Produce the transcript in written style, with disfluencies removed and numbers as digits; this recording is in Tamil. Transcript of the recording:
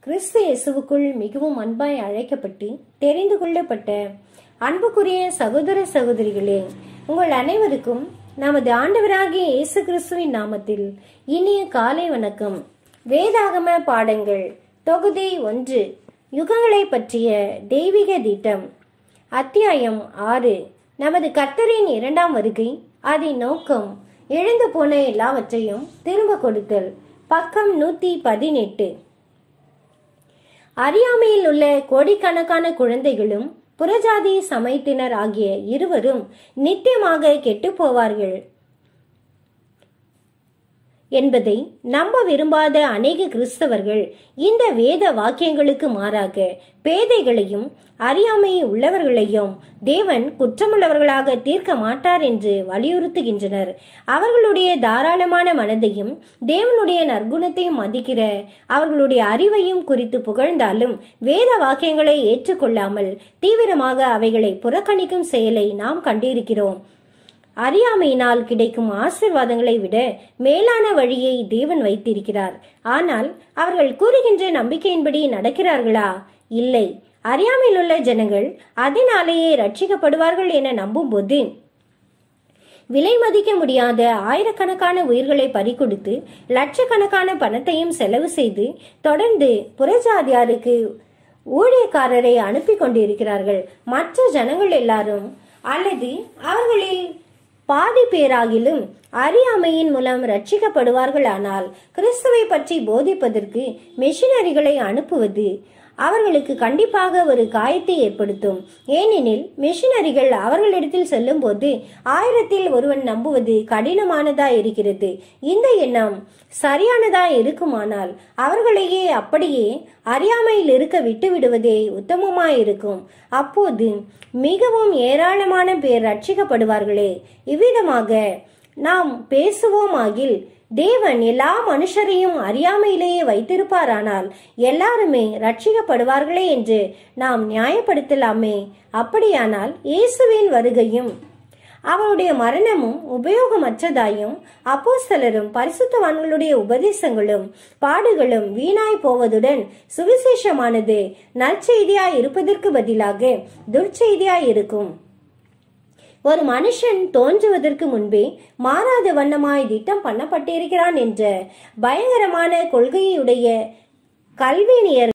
கிறிஸ்து இயேசுவுக்குள் மிகவும் அன்பாய் அழைக்கப்பட்டு தெரிந்து கொள்ளப்பட்ட அன்புக்குரிய சகோதர சகோதரிகளே, உங்கள் அனைவருக்கும் நமது ஆண்டவராகிய இயேசு கிறிஸ்துவின் நாமத்தில் இனிய காலை வணக்கம். வேதாகம பாடங்கள் தொகுதி 1, யுகங்களை பற்றிய தெய்வீக திட்டம். அத்தியாயம் 6, நமது கர்த்தரின் 2ஆம் வருகை, அதன் நோக்கம், இழந்து போன எல்லாவற்றையும் திரும்ப கொடுத்தல். பக்கம் 118. அறியாமையில் உள்ள கோடிக்கணக்கான குழந்தைகளும் புறஜாதி சமயத்தினர் ஆகிய இருவரும் நித்தியமாக கெட்டு போவார்கள் என்பதை நம்ப விரும்பாத அநேக கிறிஸ்தவர்கள் இந்த வேத வாக்கியங்களுக்கு மாறாக பேதைகளையும் அறியாமை உள்ளவர்களையும் தேவன் குற்றமுள்ளவர்களாக தீர்க்க மாட்டார் என்று வலியுறுத்துகின்றனர். அவர்களுடைய தாராளமான மனதையும் தேவனுடைய நற்குணத்தையும் மதிக்கிற அவர்களுடைய அறிவையும் குறித்து புகழ்ந்தாலும் வேத வாக்கியங்களை ஏற்றுக்கொள்ளாமல் தீவிரமாக அவைகளை புறக்கணிக்கும் செயலை நாம் கண்டிருக்கிறோம். அறியாமையினால் கிடைக்கும் ஆசீர்வாதங்களை விட மேலான வழியை தேவன் வைத்திருக்கிறார். ஆனால் அவர்கள் கூறுகின்ற நம்பிக்கையின்படி நடக்கிறார்களா? இல்லை. அறியாமையில் உள்ள ஜனங்கள் அதனாலேயே ரட்சிக்கப்படுவார்கள் என நம்பும் போது விலை மதிக்க முடியாத ஆயிரக்கணக்கான உயிர்களை பறிகொடுத்து லட்சக்கணக்கான பணத்தையும் செலவு செய்து தொடர்ந்து புறஜாதியாருக்கு ஊழியக்காரரை அனுப்பி கொண்டிருக்கிறார்கள். மற்ற ஜனங்கள் எல்லாரும் அல்லது அவர்களில் பாதி பேராகிலும் அறியாமையின் மூலம் ரட்சிக்கப்படுவார்கள். ஆனால் கிறிஸ்துவை பற்றி போதிப்பதற்கு மிஷினரிகளை அனுப்புவது அவர்களுக்கு கண்டிப்பாக ஒரு காயத்தை ஏற்படுத்தும். ஏனெனில் மிஷினரிகள் அவர்களிடத்தில் செல்லும் போது 1000-ல் ஒருவன் நம்புவது கடினமானதா இருக்கிறது. இந்த எண்ணம் சரியானதா இருக்குமானால் அவர்களையே அப்படியே அறியாமையில் இருக்க விட்டு விடுவதே உத்தமமாயிருக்கும். அப்போது மிகவும் ஏராளமான பேர் ரட்சிக்கப்படுவார்களே. இவ்விதமாக நாம் பேசுவோமாகில் தேவன் எல்லா மனுஷரையும் அறியாமையிலேயே வைத்திருப்பாரானால் எல்லாருமே ரட்சிக்கப்படுவார்களே என்று நாம் நியாயப்படுத்தலாமே. அப்படியானால் இயேசுவின் வருகையும் அவருடைய மரணமும் உபயோகமற்றதாயும் அப்போஸ்தலரும் பரிசுத்தவான்களுடைய உபதேசங்களும் பாடுகளும் வீணாய் போவதுடன் சுவிசேஷமானது நற்செய்தியாய் இருப்பதற்கு பதிலாக துர்ச்செய்தியாய் இருக்கும். ஒரு மனுஷன் தோன்றுவதற்கு முன்பே மாறாத வண்ணமாய் திட்டம் பண்ணப்பட்டிருக்கிறான் என்ற பயங்கரமான கொள்கையுடைய கல்வினியர்